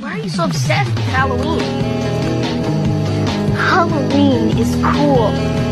Why are you so obsessed with Halloween? Halloween is cool.